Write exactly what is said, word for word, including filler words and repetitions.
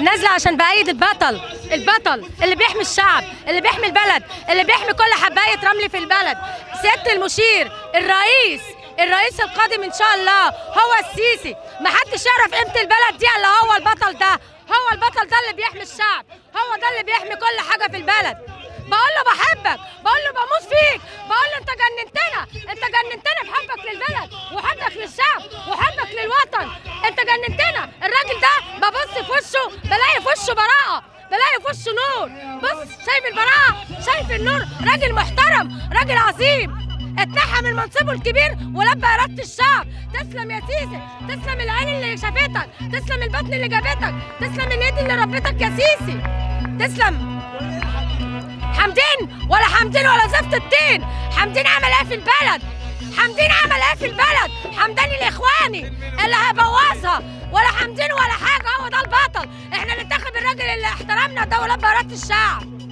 نازله عشان بايد البطل، البطل اللي بيحمي الشعب، اللي بيحمي البلد، اللي بيحمي كل حبايه رمل في البلد. سياده المشير، الرئيس الرئيس القادم ان شاء الله هو السيسي. ما حدش يعرف قيمه البلد دي الا هو البطل ده، هو البطل ده اللي بيحمي الشعب، هو ده اللي بيحمي كل حاجه في البلد. بقول له بحبك، بقول له بموت فيك، بقول له انت جننتنا، انت جننتنا بحبك للبلد وحبك للشعب وحبك للوطن، انت جننتنا. الراجل ده ببص في وشه بلاقي في وشه براءه، بلاقي في وشه نور. بص شايف البراءه، شايف النور. راجل محترم، راجل عظيم، اتنحى من منصبه الكبير ولبى اراده الشعب. تسلم يا سيسي، تسلم العين اللي شافتك، تسلم البطن اللي جابتك، تسلم اليد اللي ربتك يا سيسي، تسلم. حمدين ولا حمدين ولا زفت الطين. حمدين عمل ايه في البلد؟ حمدين عمل ايه في البلد؟ حمدان الاخواني اللي هيبوظها، ولا حمدين ولا حاجه. هو ده البطل. احنا ننتخب الراجل اللي احترمنا ده ولبى اراده الشعب.